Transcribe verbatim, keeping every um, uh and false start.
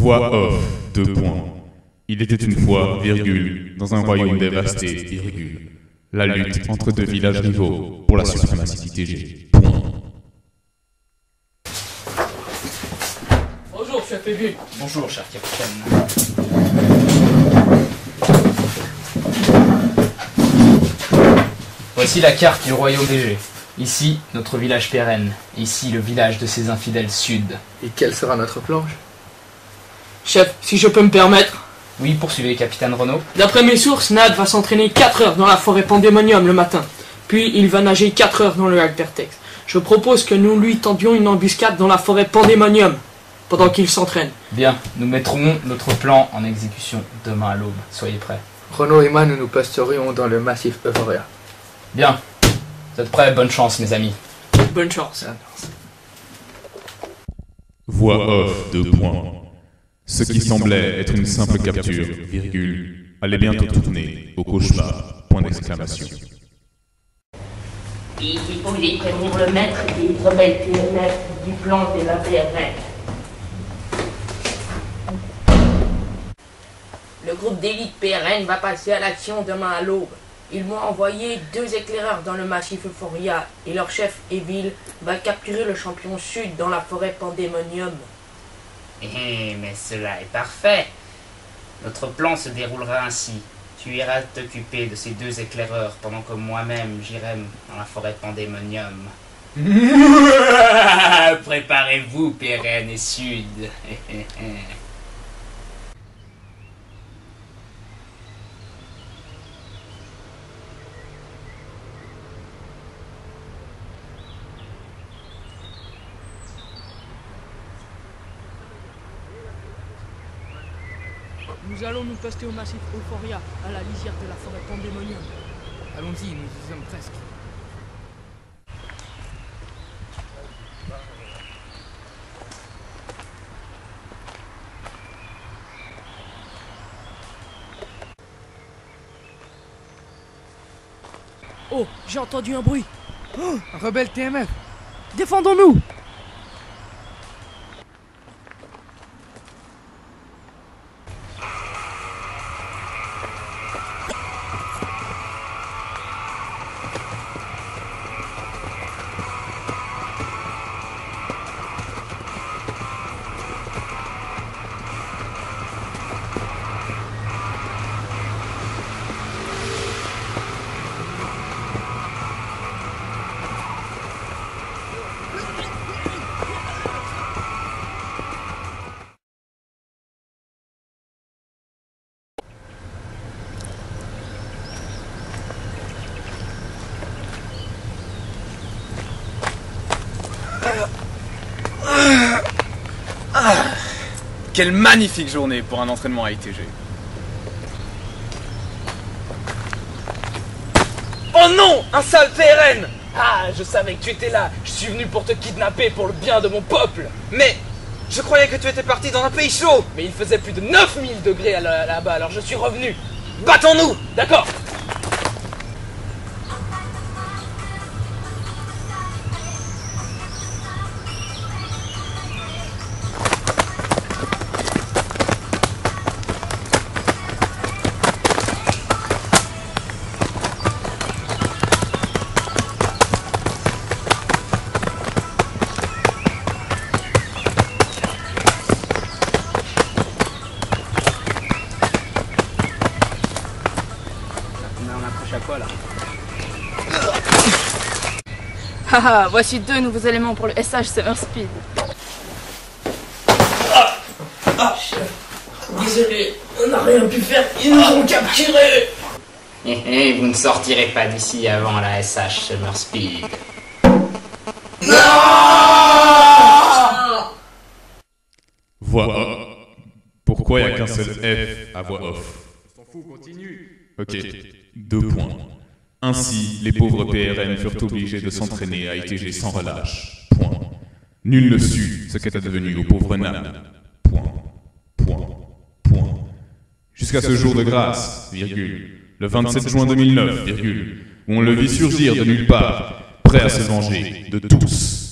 Voix off, deux points. Il était une fois, virgule, dans un royaume dévasté, virgule. La lutte entre deux villages rivaux pour la suprématie d'I T G. Point. Bonjour, chef Evil. Bonjour, cher capitaine. Voici la carte du royaume D G. Ici, notre village pérenne. Ici, le village de ces infidèles sud. Et quel sera notre plan? Chef, si je peux me permettre. Oui, poursuivez, capitaine Renaud. D'après mes sources, Nad va s'entraîner quatre heures dans la forêt Pandémonium le matin. Puis il va nager quatre heures dans le lac Vertex. Je propose que nous lui tendions une embuscade dans la forêt Pandémonium pendant qu'il s'entraîne. Bien, nous mettrons notre plan en exécution demain à l'aube. Soyez prêts. Renaud et moi, nous nous posterions dans le massif Euphoria. Bien. Vous êtes prêts? Bonne chance, mes amis. Bonne chance. Voix off, deux points. Ce qui semblait être une simple capture, virgule, allait bientôt tourner au cauchemar, point d'exclamation. Il faut les prévenir le maître des rebelles T M F du plan de la P R N. Le groupe d'élite P R N va passer à l'action demain à l'aube. Ils m'ont envoyé deux éclaireurs dans le massif Euphoria et leur chef Evil va capturer le champion sud dans la forêt Pandémonium. Eh, mais cela est parfait. Notre plan se déroulera ainsi. Tu iras t'occuper de ces deux éclaireurs pendant que moi-même j'irai dans la forêt Pandémonium. Préparez-vous, P R N et Sud. Nous allons nous poster au massif Euphoria, à la lisière de la forêt Pandémonium. Allons-y, nous y sommes presque. Oh, j'ai entendu un bruit. Oh, un rebelle T M F. Défendons-nous! Quelle magnifique journée pour un entraînement à I T G. Oh non! Un sale P R N! Ah, je savais que tu étais là. Je suis venu pour te kidnapper pour le bien de mon peuple. Mais je croyais que tu étais parti dans un pays chaud. Mais il faisait plus de neuf mille degrés là-bas, alors je suis revenu. Battons-nous! D'accord. Haha, voici deux nouveaux éléments pour le S H Summer Speed. Ah, ah, chef. Désolé, on n'a rien pu faire, ils nous ont capturés. Eh, eh, vous ne sortirez pas d'ici avant la S H Summer Speed. Non! Voix off. Pourquoi il n'y a qu'un seul F à voix off? S'en fout, continue. Ok, deux points. Ainsi, les pauvres P R N furent obligés de s'entraîner à I T G sans relâche. Point. Nul ne sut ce qu'était devenu au pauvre Nan. Point. Point. Point. Jusqu'à ce jour de grâce, virgule, le vingt-sept juin deux mille neuf, virgule, où on le vit surgir de nulle part, prêt à se venger de tous.